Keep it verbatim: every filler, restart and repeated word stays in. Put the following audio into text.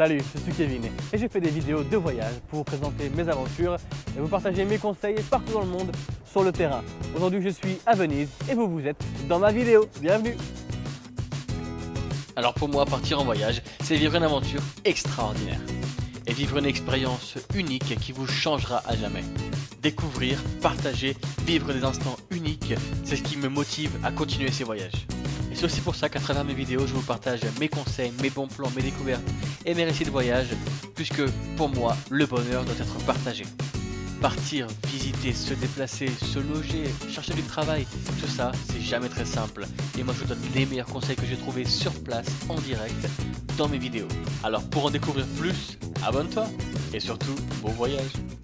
Salut, je suis Kevin et je fais des vidéos de voyage pour vous présenter mes aventures et vous partager mes conseils partout dans le monde sur le terrain. Aujourd'hui je suis à Venise et vous vous êtes dans ma vidéo. Bienvenue! Alors pour moi, partir en voyage, c'est vivre une aventure extraordinaire. Et vivre une expérience unique qui vous changera à jamais. Découvrir, partager, vivre des instants uniques, c'est ce qui me motive à continuer ces voyages. Et c'est aussi pour ça qu'à travers mes vidéos, je vous partage mes conseils, mes bons plans, mes découvertes et mes récits de voyage, puisque pour moi, le bonheur doit être partagé. Partir, visiter, se déplacer, se loger, chercher du travail, tout ça, c'est jamais très simple. Et moi, je vous donne les meilleurs conseils que j'ai trouvés sur place, en direct, dans mes vidéos. Alors pour en découvrir plus, abonne-toi et surtout, bon voyage!